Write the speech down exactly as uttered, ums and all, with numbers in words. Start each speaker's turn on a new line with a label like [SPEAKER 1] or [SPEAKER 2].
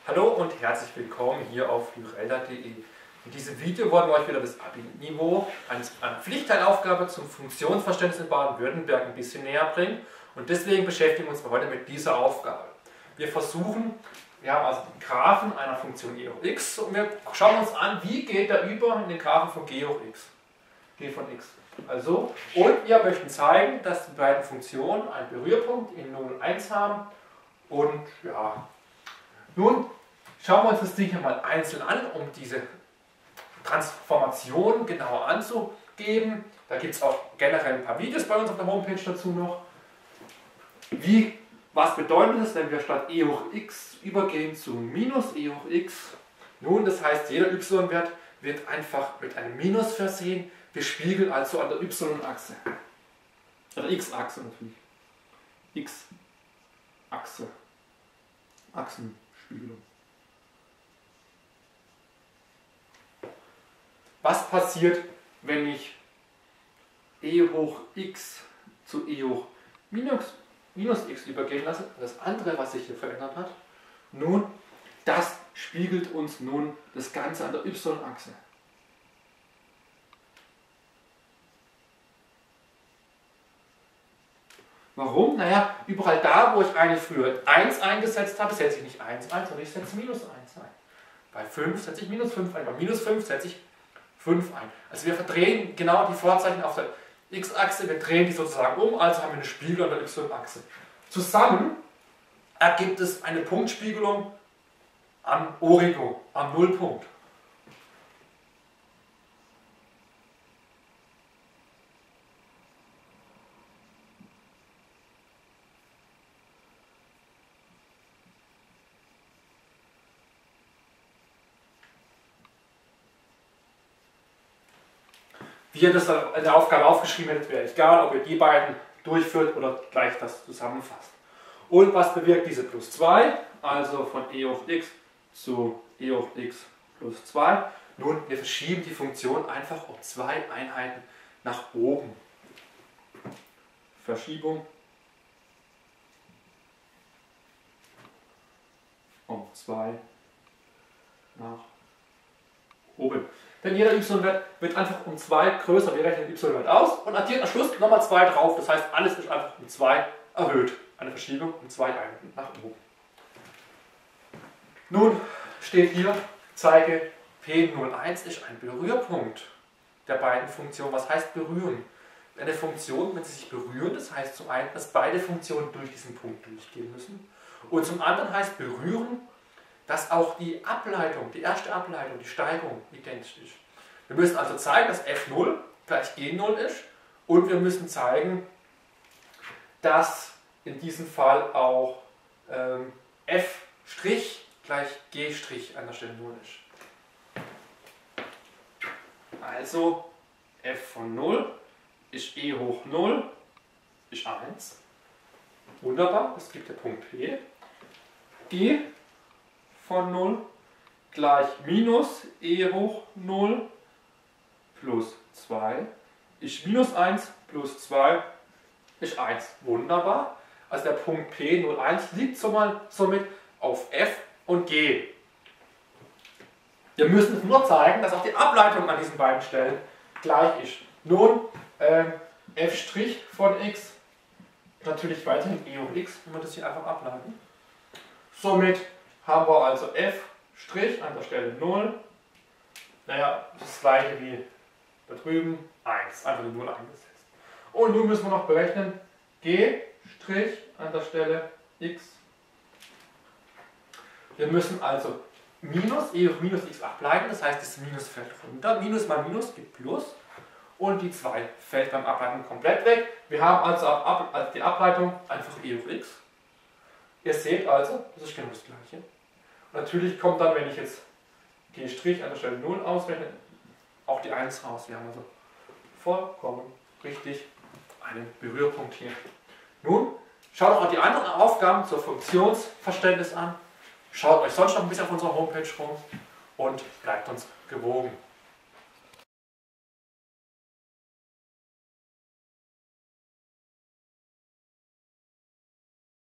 [SPEAKER 1] Hallo und herzlich willkommen hier auf lyrelda punkt de. In diesem Video wollen wir euch wieder das Abi-Niveau einer Pflichtteilaufgabe zum Funktionsverständnis in Baden-Württemberg ein bisschen näher bringen. Und deswegen beschäftigen wir uns heute mit dieser Aufgabe. Wir versuchen, wir haben also den Graphen einer Funktion e hoch x und wir schauen uns an, wie geht er über in den Graphen von g hoch x. G von x. Also, und wir möchten zeigen, dass die beiden Funktionen einen Berührpunkt in null und eins haben. Und ja, nun schauen wir uns das Ding hier mal einzeln an, um diese Transformation genauer anzugeben. Da gibt es auch generell ein paar Videos bei uns auf der Homepage dazu noch. Wie, was bedeutet es, wenn wir statt e hoch x übergehen zu minus e hoch x? Nun, das heißt, jeder y-Wert wird einfach mit einem Minus versehen. Wir spiegeln also an der y-Achse. An der x-Achse natürlich. X-Achse. Achsenspiegelung. Was passiert, wenn ich e hoch x zu e hoch minus, minus x übergehen lasse? Das andere, was sich hier verändert hat. Nun, das spiegelt uns nun das Ganze an der y-Achse. Warum? Naja, überall da, wo ich eigentlich früher eins eingesetzt habe, setze ich nicht eins ein, sondern ich setze minus eins ein. Bei fünf setze ich minus fünf ein, bei minus fünf setze ich fünf ein. Also wir verdrehen genau die Vorzeichen auf der x-Achse, wir drehen die sozusagen um, also haben wir eine Spiegelung an der y-Achse. Zusammen ergibt es eine Punktspiegelung am Origo, am Nullpunkt. Wie ihr das in der Aufgabe aufgeschrieben hättet, wäre egal, ob ihr die beiden durchführt oder gleich das zusammenfasst. Und was bewirkt diese plus zwei, also von e hoch x zu e hoch x plus zwei? Nun, wir verschieben die Funktion einfach um zwei Einheiten nach oben. Verschiebung um zwei nach oben. Denn jeder y-Wert wird einfach um zwei größer. Wir rechnen den y-Wert aus und addieren am Schluss nochmal zwei drauf. Das heißt, alles ist einfach um zwei erhöht. Eine Verschiebung um zwei Einheiten nach oben. Nun steht hier, zeige P null eins ist ein Berührpunkt der beiden Funktionen. Was heißt berühren? Eine Funktion, wenn sie sich berühren, das heißt zum einen, dass beide Funktionen durch diesen Punkt durchgehen müssen. Und zum anderen heißt berühren, dass auch die Ableitung, die erste Ableitung, die Steigung identisch ist. Wir müssen also zeigen, dass f null gleich g null ist und wir müssen zeigen, dass in diesem Fall auch ähm, f' gleich g' an der Stelle null ist. Also f von null ist e hoch null ist eins. Wunderbar, das gibt der Punkt P. G von null gleich minus e hoch null plus zwei ist minus eins plus zwei ist eins. Wunderbar. Also der Punkt P null eins liegt somit auf f und g. Wir müssen nur zeigen, dass auch die Ableitung an diesen beiden Stellen gleich ist. Nun, ähm, f' von x natürlich weiterhin e hoch x, wenn wir das hier einfach ableiten. Somit haben wir also f' an der Stelle null, naja, das gleiche wie da drüben, eins, einfach die null eingesetzt. Und nun müssen wir noch berechnen, g' an der Stelle x. Wir müssen also minus, e hoch minus x ableiten, das heißt, das Minus fällt runter, Minus mal Minus gibt Plus und die zwei fällt beim Ableiten komplett weg. Wir haben also ab, ab, die Ableitung einfach e hoch x. Ihr seht also, das ist genau das gleiche. Natürlich kommt dann, wenn ich jetzt g' an der Stelle null ausrechne, auch die eins raus. Wir haben also vollkommen richtig einen Berührpunkt hier. Nun, schaut auch die anderen Aufgaben zur Funktionsverständnis an. Schaut euch sonst noch ein bisschen auf unserer Homepage rum und bleibt uns gewogen.